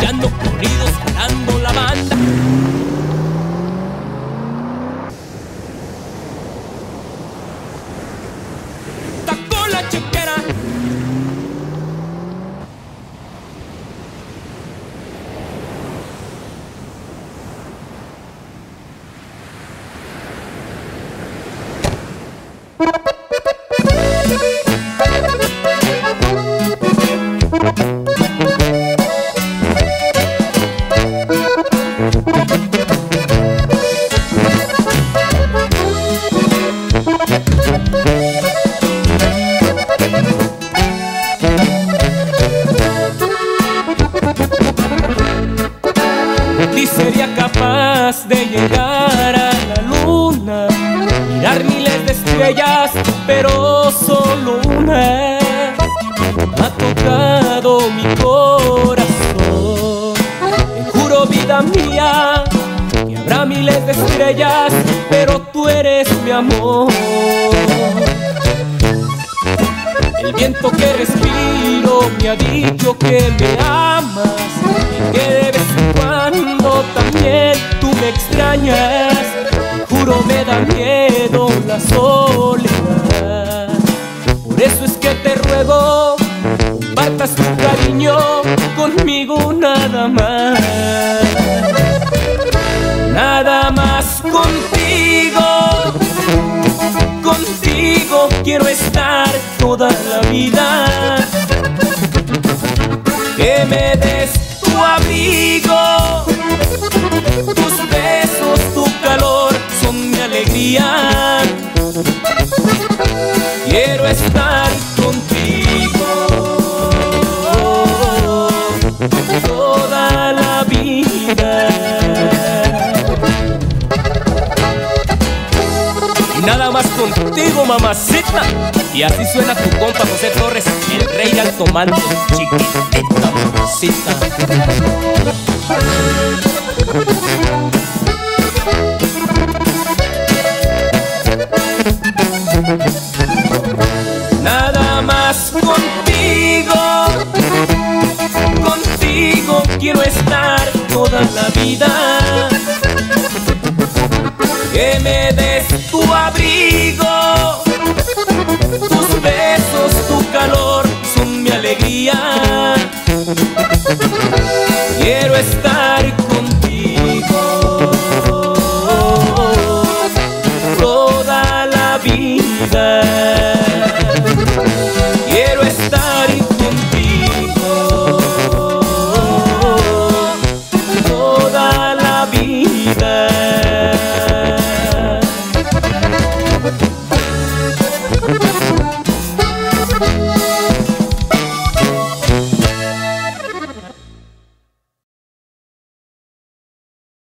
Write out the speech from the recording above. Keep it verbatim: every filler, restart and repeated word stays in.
bailando corridos, jalando la banda. Tacó la chequera. Ni sería capaz de llegar a la luna, mirar miles de estrellas, pero solo una ha tocado mi corazón. Te juro, vida mía, que habrá miles de estrellas, pero tú eres mi amor. El viento que respiro me ha dicho que me amas y que de vez en cuando también tú me extrañas. Te juro, me da miedo la soledad. Por eso es que te ruego, compartas tu cariño conmigo nada más. Nada más contigo. Contigo quiero estar toda la vida. Que me des tu abrigo, tus besos, tu calor son mi alegría. Quiero estar contigo toda la vida. Nada más contigo, mamacita. Y así suena tu compa José Torres, el rey del tomate, chiquitita, mamacita. Nada más contigo, contigo quiero estar toda la vida. Que me des tu abrigo, tus besos, tu calor son mi alegría. Quiero estar